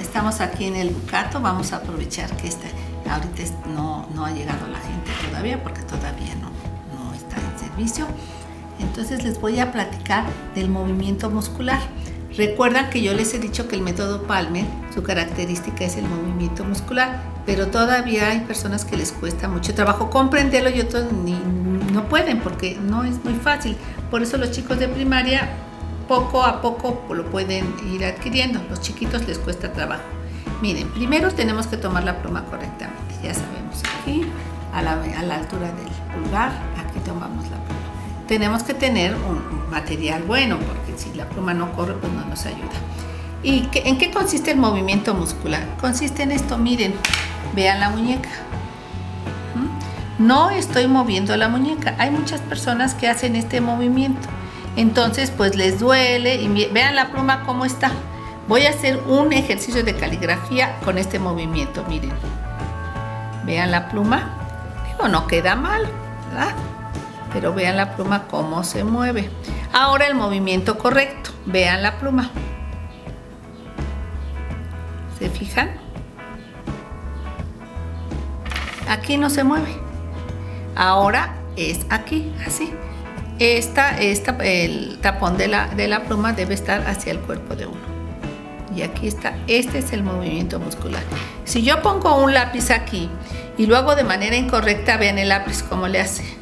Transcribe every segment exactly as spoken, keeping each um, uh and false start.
estamos aquí en el Bucato, vamos a aprovechar que esta, ahorita no, no ha llegado la gente todavía porque todavía no, no está en servicio. Entonces les voy a platicar del movimiento muscular. Recuerdan que yo les he dicho que el método Palmer, su característica es el movimiento muscular, pero todavía hay personas que les cuesta mucho trabajo comprenderlo y otros ni, no pueden porque no es muy fácil. Por eso los chicos de primaria poco a poco lo pueden ir adquiriendo. Los chiquitos les cuesta trabajo. Miren, primero tenemos que tomar la pluma correctamente. Ya sabemos, aquí a la, a la altura del pulgar, aquí tomamos la pluma. Tenemos que tener un material bueno, porque si la pluma no corre, pues no nos ayuda. ¿Y qué, en qué consiste el movimiento muscular? Consiste en esto, miren, vean la muñeca. ¿Mm? No estoy moviendo la muñeca. Hay muchas personas que hacen este movimiento. Entonces, pues les duele. Y vean la pluma cómo está. Voy a hacer un ejercicio de caligrafía con este movimiento, miren. Vean la pluma. Digo, no queda mal, ¿verdad? Pero vean la pluma cómo se mueve. Ahora el movimiento correcto. Vean la pluma. ¿Se fijan? Aquí no se mueve. Ahora es aquí, así. Esta, esta, el tapón de la, de la pluma debe estar hacia el cuerpo de uno. Y aquí está. Este es el movimiento muscular. Si yo pongo un lápiz aquí y lo hago de manera incorrecta, vean el lápiz cómo le hace.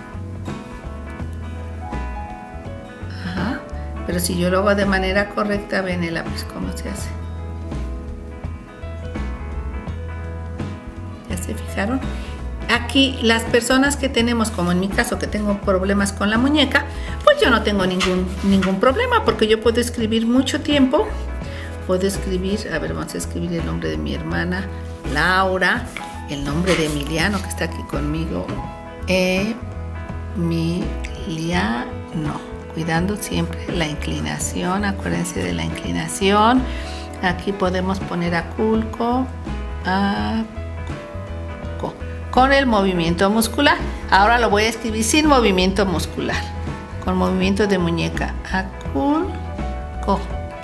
Pero si yo lo hago de manera correcta, ven el lápiz cómo se hace. ¿Ya se fijaron? Aquí las personas que tenemos, como en mi caso, que tengo problemas con la muñeca, pues yo no tengo ningún, ningún problema, porque yo puedo escribir mucho tiempo. Puedo escribir, a ver, vamos a escribir el nombre de mi hermana, Laura, el nombre de Emiliano, que está aquí conmigo, Emiliano. Cuidando siempre la inclinación, acuérdense de la inclinación. Aquí podemos poner aculco, aco, con el movimiento muscular. Ahora lo voy a escribir sin movimiento muscular, con movimiento de muñeca. Aculco,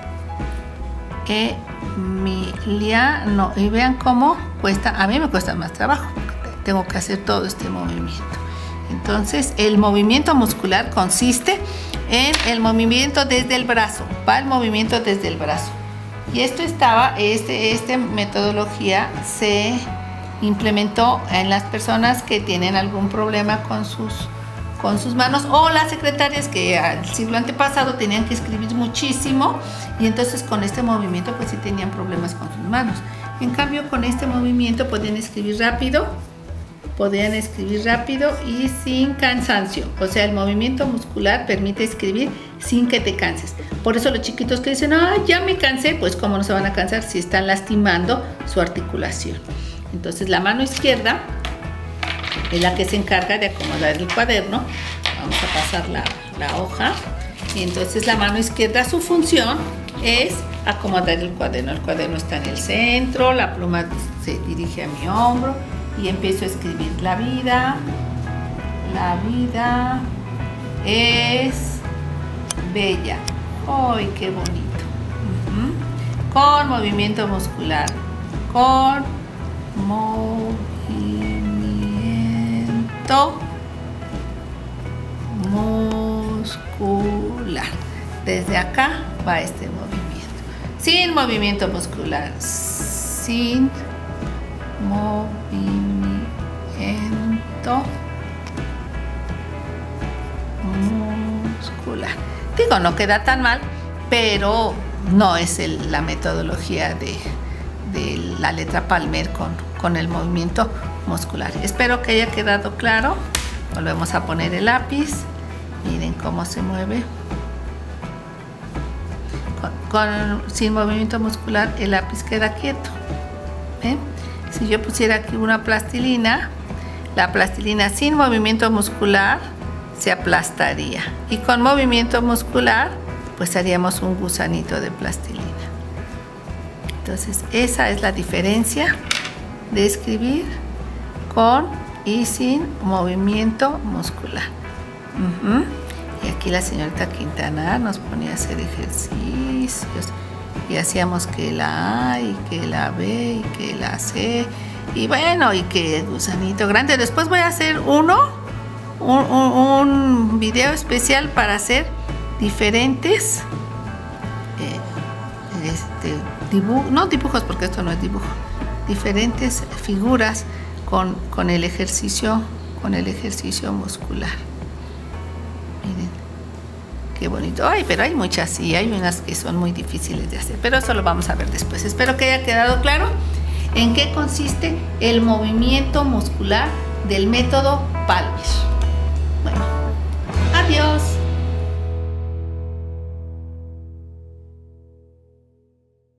Emiliano. Y vean cómo cuesta, a mí me cuesta más trabajo, tengo que hacer todo este movimiento. Entonces, el movimiento muscular consiste en el movimiento desde el brazo, va el movimiento desde el brazo. Y esto estaba, este, esta metodología se implementó en las personas que tienen algún problema con sus, con sus manos, o las secretarias que al siglo antepasado tenían que escribir muchísimo y entonces con este movimiento pues sí tenían problemas con sus manos. En cambio, con este movimiento podían escribir rápido, podían escribir rápido y sin cansancio. O sea, el movimiento muscular permite escribir sin que te canses. Por eso los chiquitos que dicen, ah, ya me cansé, pues cómo no se van a cansar si están lastimando su articulación. Entonces la mano izquierda es la que se encarga de acomodar el cuaderno. Vamos a pasar la, la hoja. Y entonces la mano izquierda, su función es acomodar el cuaderno. El cuaderno está en el centro, la pluma se dirige a mi hombro. Y empiezo a escribir la vida, la vida es bella. ¡Ay, qué bonito! Uh-huh. Con movimiento muscular, con movimiento muscular. Desde acá va este movimiento. Sin movimiento muscular, sin movimiento muscular. Digo, no queda tan mal, pero no es el, la metodología de, de la letra Palmer con, con el movimiento muscular. Espero que haya quedado claro. Volvemos a poner el lápiz. Miren cómo se mueve. Con, con, sin movimiento muscular el lápiz queda quieto. ¿Ven? Si yo pusiera aquí una plastilina, la plastilina sin movimiento muscular se aplastaría. Y con movimiento muscular, pues haríamos un gusanito de plastilina. Entonces, esa es la diferencia de escribir con y sin movimiento muscular. Uh-huh. Y aquí la señorita Quintana nos ponía a hacer ejercicios. y hacíamos que la A y que la B y que la C y bueno, y que gusanito grande. Después voy a hacer uno, un, un, un video especial para hacer diferentes eh, este, dibujos, no dibujos porque esto no es dibujo, diferentes figuras con, con el ejercicio, con el ejercicio muscular. Miren, qué bonito. Ay, pero hay muchas y hay unas que son muy difíciles de hacer, pero eso lo vamos a ver después. Espero que haya quedado claro en qué consiste el movimiento muscular del método Palmer. Bueno, adiós.